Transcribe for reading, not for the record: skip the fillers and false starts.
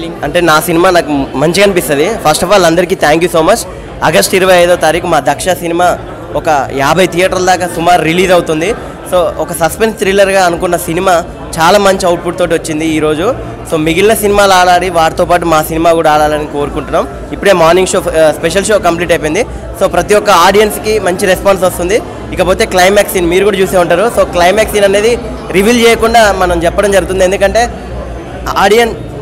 Feeling? అంటే నా cinema నాకు మంచిగా అనిపిస్తుంది. ఫస్ట్ ఆఫ్ ఆల్ అందరికీ thank you so much. August 25వ తారీఖు మా దక్ష సినిమా ఒక 50 థియేటర్ల దాకా సుమారు రిలీజ్ అవుతుంది. సో ఒక సస్పెన్స్ థ్రిల్లర్గా అనుకున్న సినిమా చాలా మంచి అవుట్పుట్ తోటి వచ్చింది ఈరోజు. సో మిగిలిన సినిమాలు ఆడాలి, వాటితో పాటు మా సినిమా కూడా ఆడాలని కోరుకుంటున్నాం. ఇప్పుడే morning show special show complete అయిపోయింది. సో ప్రతి ఒక్క ఆడియన్స్కి మంచి రెస్పాన్స్ వస్తుంది. ఇకపోతే క్లైమాక్స్ సీన్ మీరు కూడా చూసే ఉంటారు. సో క్లైమాక్స్ సీన్ అనేది రివీల్ చేయకుండా మనం చెప్పడం జరుగుతుంది, ఎందుకంటే ఆడియన్స్